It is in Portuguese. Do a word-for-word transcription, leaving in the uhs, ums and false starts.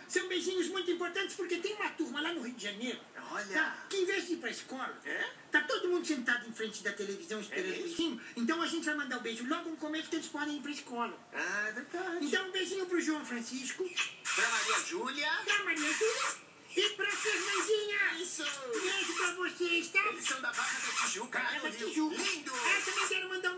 São beijinhos muito importantes porque tem uma turma lá no Rio de Janeiro, Olha. tá, que em vez de ir pra escola, É? tá todo mundo sentado em frente da televisão esperando É o beijinho. Então a gente vai mandar o beijo logo no começo que eles podem ir pra escola. Ah, é verdade. Então um beijinho pro João Francisco, Pra Maria Júlia. pra Maria Júlia e pra Fernandinha. Isso. Beijo pra vocês, tá? Eles são da Barra da Tijuca, lá Barra no da Rio. Tijuca. Lindo. Ah, também quero mandar um